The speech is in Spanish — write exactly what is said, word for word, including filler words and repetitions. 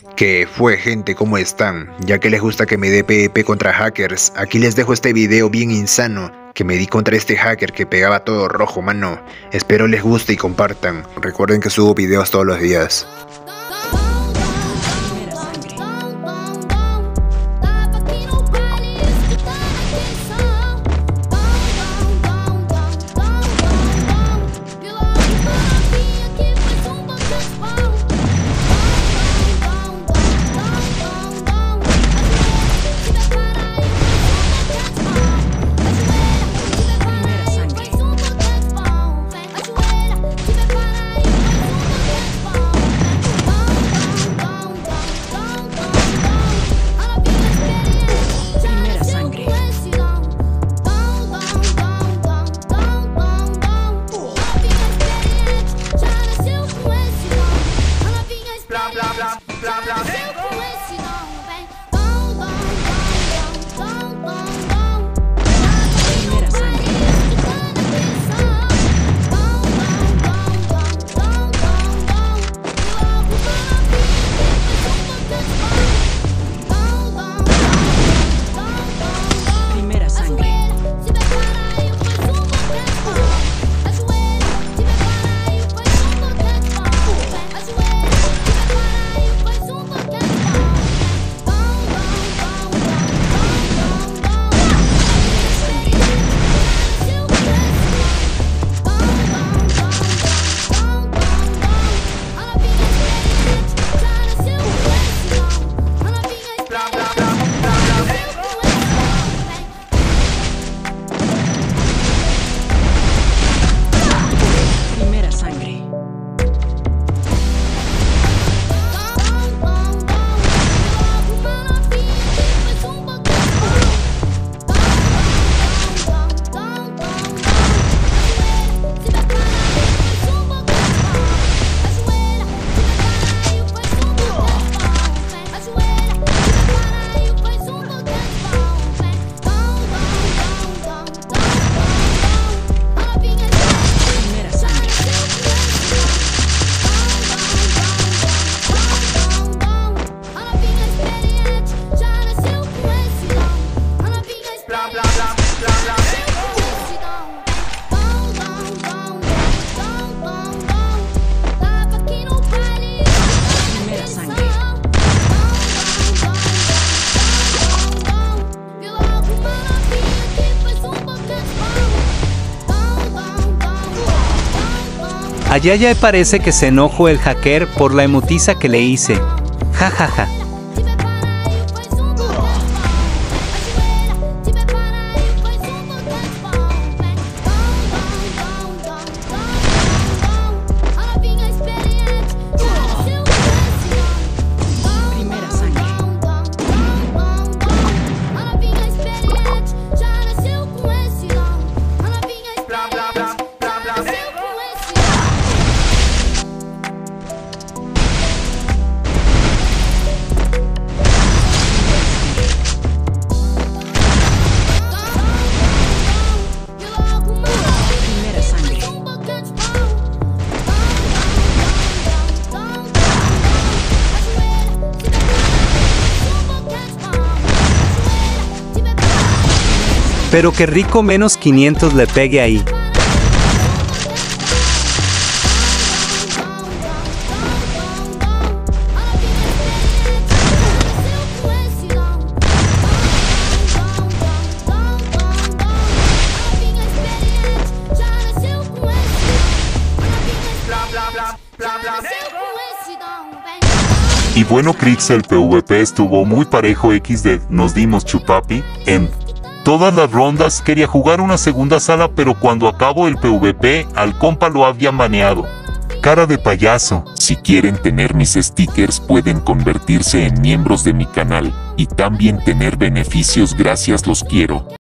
¿Qué fue, gente? ¿Cómo están? Ya que les gusta que me dé PvP contra hackers, aquí les dejo este video bien insano que me di contra este hacker que pegaba todo rojo, mano. Espero les guste y compartan. Recuerden que subo videos todos los días. A Yaya parece que se enojó el hacker por la emotiza que le hice. Ja ja ja. Pero que rico menos quinientos le pegue ahí. Y bueno, Crix, el PvP estuvo muy parejo. equis de, nos dimos chupapi en todas las rondas. Quería jugar una segunda sala, pero cuando acabó el PvP, al compa lo habían baneado. Cara de payaso. Si quieren tener mis stickers, pueden convertirse en miembros de mi canal, y también tener beneficios. Gracias, los quiero.